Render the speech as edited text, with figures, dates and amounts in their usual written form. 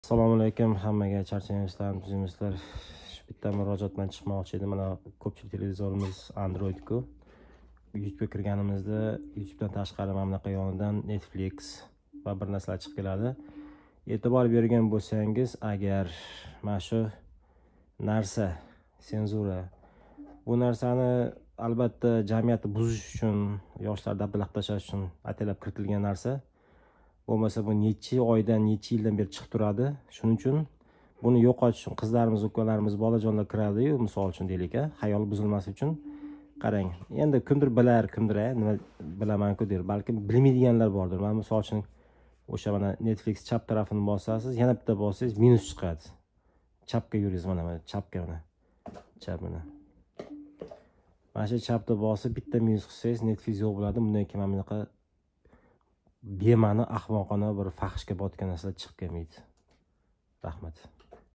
Assalomu alaykum hammaga, charchamasdan tuzingizlar. Bitta murojaat bilan chiqmoqchi edim. Mana ko'pchilik televizorimiz Android-ku. YouTube'ga kirganimizda YouTube'dan tashqari mana bunaqa yonidan Netflix va bir narsalar chiqib keladi. E'tibor bergan bo'lsangiz, agar mana shu narsa senzura bu narsani albatta jamiyatni buzish uchun, yoshlarni dabdalab tashlash uchun atalab kiritilgan narsa. Bo'lmasa bu necha oydan, necha yildan beri chiqib turadi. Shuning uchun buni yo'qotish uchun qizlarimiz, ukalarimiz, bolajonlar kiradi-yu, misol uchun deylik, xayol buzilmasligi uchun. Qarang, endi kimdir bilar, kimdir nima bilaman-ku der. Balki bilmaydiganlar bordir. Men misol uchun o'sha mana Netflix chap tarafini bosasiz, yana bitta bossangiz minus chiqadi. Chapga yuringiz, mana chapga mana. Chap mana. Mana shu chapda bosib bitta minus qilsangiz Netflix yo'q bo'ladi. Bundan keyin mana bunaqa bema'ni ahmoqona bir fahshga botgan narsalar chiqib kelmaydi. Rahmat.